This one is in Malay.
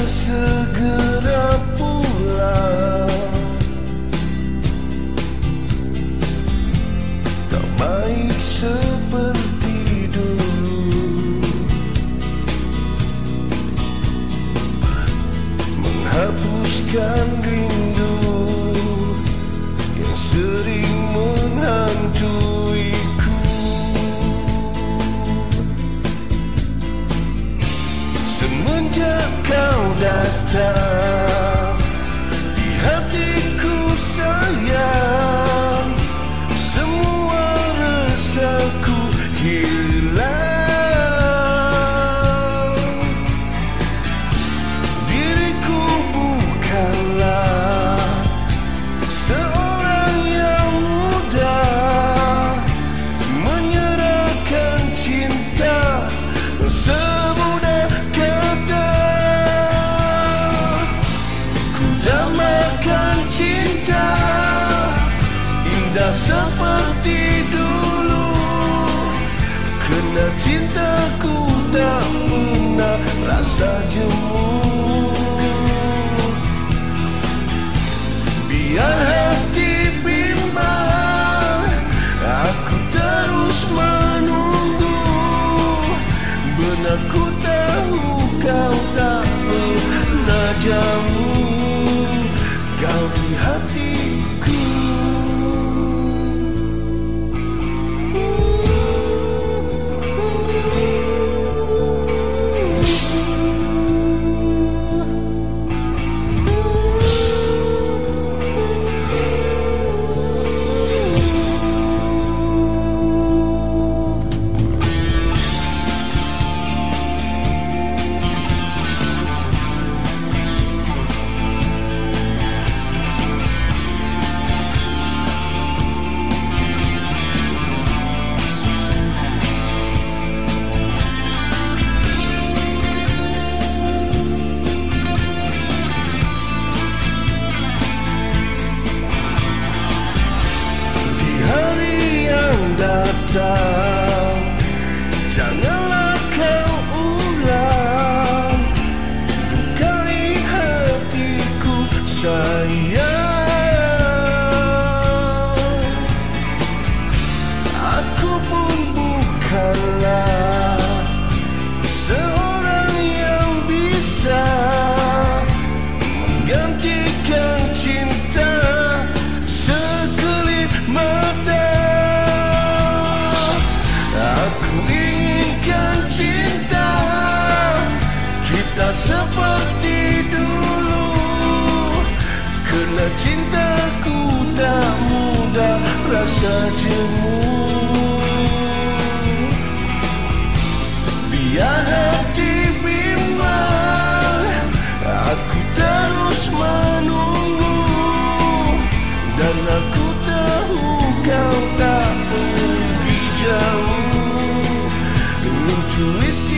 segera pulang. Tak baik seperti dulu, menghapuskan rindu yang sering menghantuiku. Semenjak kau datang di hatiku sayang, semua resaku hilang. Diriku bukanlah seorang yang mudah menyerahkan cinta semudah kata. Ku damaikan cinta indah seperti dulu, kerana cintaku tak pernah rasa jemu. Biar hati bimbang, aku terus menunggu. Benar ku tahu kau tak pernah jamu kau di hatiku. Datang, janganlah kau ulang lukai hatiku sayang. Aku pun bukanlah seorang yang bisa menggantikan cinta sekelip mata. Aku inginkan cinta kita seperti dulu, kerana cintaku tak mudah rasa jemu. Biar hati bimbang, aku terus menunggu, dan aku tahu kau tak pergi jauh. Intuisi